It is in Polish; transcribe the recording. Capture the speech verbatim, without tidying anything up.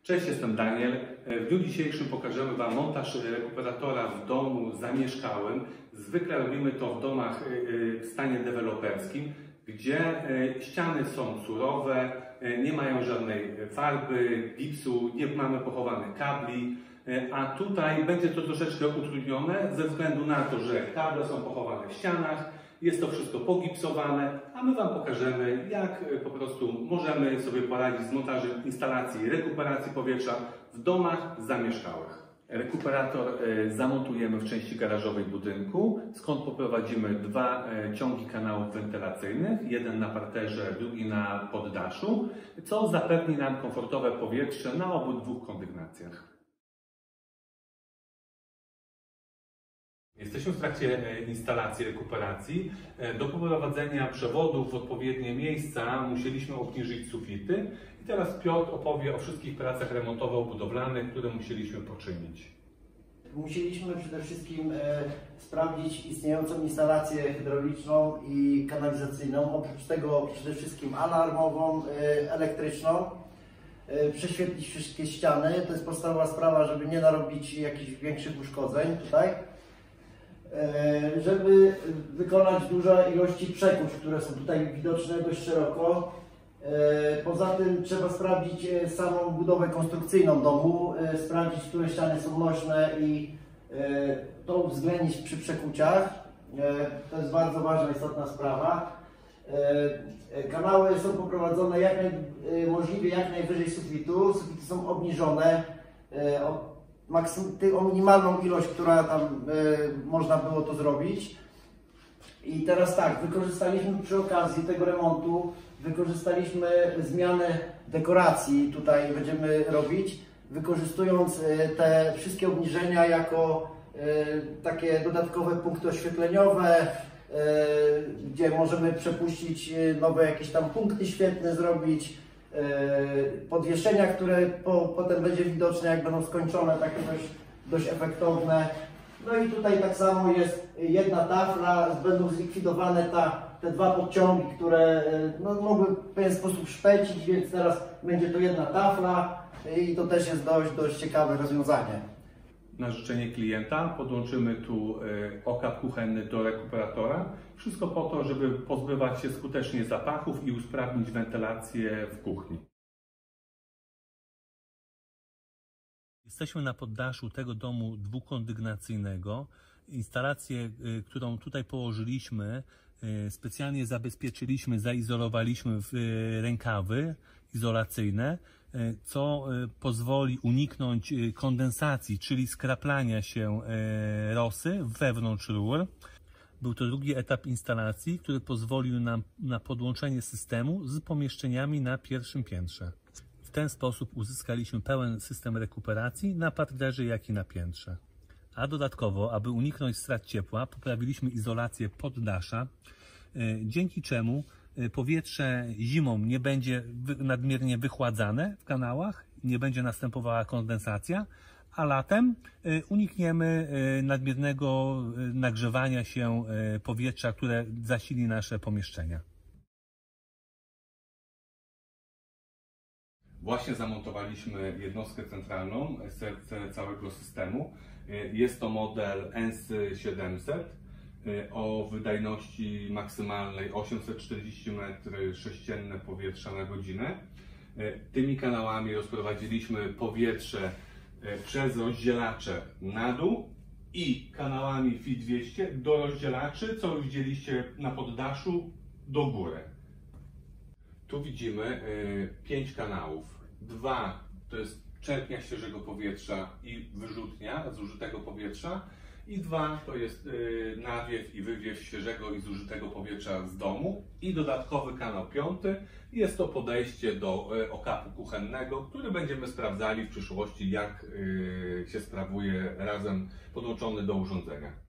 Cześć, jestem Daniel. W dniu dzisiejszym pokażemy Wam montaż rekuperatora w domu zamieszkałym. Zwykle robimy to w domach w stanie deweloperskim, gdzie ściany są surowe, nie mają żadnej farby, gipsu, nie mamy pochowanych kabli, a tutaj będzie to troszeczkę utrudnione ze względu na to, że kable są pochowane w ścianach, jest to wszystko pogipsowane, a my Wam pokażemy, jak po prostu możemy sobie poradzić z montażem instalacji rekuperacji powietrza w domach zamieszkałych. Rekuperator zamontujemy w części garażowej budynku, skąd poprowadzimy dwa ciągi kanałów wentylacyjnych, jeden na parterze, drugi na poddaszu, co zapewni nam komfortowe powietrze na obydwu kondygnacjach. Jesteśmy w trakcie instalacji rekuperacji. Do poprowadzenia przewodów w odpowiednie miejsca musieliśmy obniżyć sufity. I teraz Piotr opowie o wszystkich pracach remontowo-budowlanych, które musieliśmy poczynić. Musieliśmy przede wszystkim e, sprawdzić istniejącą instalację hydrauliczną i kanalizacyjną. Oprócz tego przede wszystkim alarmową, e, elektryczną. E, prześwietlić wszystkie ściany. To jest podstawowa sprawa, żeby nie narobić jakichś większych uszkodzeń tutaj. Żeby wykonać duże ilości przekuć, które są tutaj widoczne dość szeroko. Poza tym trzeba sprawdzić samą budowę konstrukcyjną domu, sprawdzić, które ściany są nośne i to uwzględnić przy przekuciach. To jest bardzo ważna, istotna sprawa. Kanały są poprowadzone jak naj, możliwie jak najwyżej sufitu. Sufity są obniżone o o minimalną ilość, która tam y, można było to zrobić. I teraz tak, wykorzystaliśmy przy okazji tego remontu, wykorzystaliśmy zmianę dekoracji, tutaj będziemy robić, wykorzystując y, te wszystkie obniżenia jako y, takie dodatkowe punkty oświetleniowe, y, gdzie możemy przepuścić nowe jakieś tam punkty świetne zrobić. Podwieszenia, które po, potem będzie widoczne, jak będą skończone, takie dość, dość efektowne. No i tutaj tak samo jest jedna tafla, będą zlikwidowane ta, te dwa podciągi, które no, mogły w pewien sposób szpecić, więc teraz będzie to jedna tafla i to też jest dość, dość ciekawe rozwiązanie. Na życzenie klienta podłączymy tu okap kuchenny do rekuperatora. Wszystko po to, żeby pozbywać się skutecznie zapachów i usprawnić wentylację w kuchni. Jesteśmy na poddaszu tego domu dwukondygnacyjnego. Instalację, którą tutaj położyliśmy, specjalnie zabezpieczyliśmy, zaizolowaliśmy w rękawy izolacyjne, co pozwoli uniknąć kondensacji, czyli skraplania się rosy wewnątrz rur. Był to drugi etap instalacji, który pozwolił nam na podłączenie systemu z pomieszczeniami na pierwszym piętrze. W ten sposób uzyskaliśmy pełen system rekuperacji na parterze, jak i na piętrze. A dodatkowo, aby uniknąć strat ciepła, poprawiliśmy izolację poddasza, dzięki czemu powietrze zimą nie będzie nadmiernie wychładzane w kanałach, nie będzie następowała kondensacja, a latem unikniemy nadmiernego nagrzewania się powietrza, które zasili nasze pomieszczenia. Właśnie zamontowaliśmy jednostkę centralną, serce całego systemu. Jest to model N S siedemset o wydajności maksymalnej osiemset czterdzieści metrów sześciennych powietrza na godzinę. Tymi kanałami rozprowadziliśmy powietrze przez rozdzielacze na dół i kanałami F I dwieście do rozdzielaczy, co już widzieliście na poddaszu, do góry. Tu widzimy pięć kanałów. Dwa to jest czerpnia świeżego powietrza i wyrzutnia zużytego powietrza. I dwa to jest nawiew i wywiew świeżego i zużytego powietrza z domu. I dodatkowy kanał piąty. Jest to podejście do okapu kuchennego, który będziemy sprawdzali w przyszłości, jak się sprawuje razem podłączony do urządzenia.